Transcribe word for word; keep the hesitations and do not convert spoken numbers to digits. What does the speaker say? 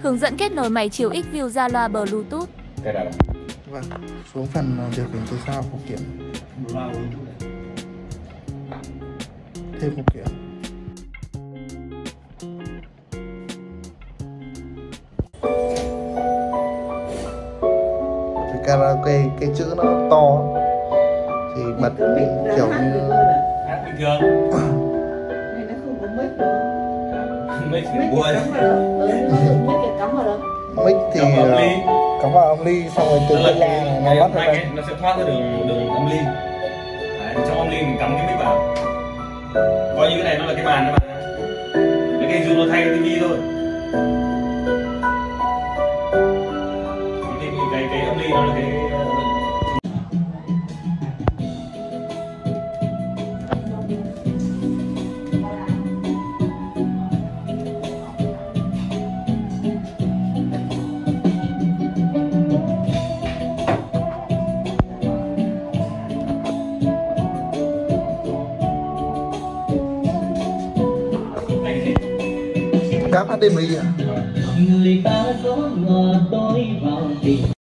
Hướng dẫn kết nối máy chiếu Xview ra loa Bluetooth. Vâng, xuống phần điều khiển từ xa phụ kiện. Thêm phụ kiện. Cái karaoke, cái chữ nó to thì bật kiểu như Hát bình thường. Này nó không có mic nữa. Mic thì buồn. Mic thì cắm vào đâu? mic thì cắm vào âm ly, xong rồi từ cái loa này nó bắt ra đây. Nó sẽ thoát ra đường đường âm ly. Đấy, trong âm ly mình cắm cái mic vào. Coi như cái này nó là cái màn đó bạn. Cái cây dù nó thay cái tivi thôi. Cái cái cái, cái âm ly nó là cái cáp hát đê em i ạ. Người ta gió ngọt tối vào tình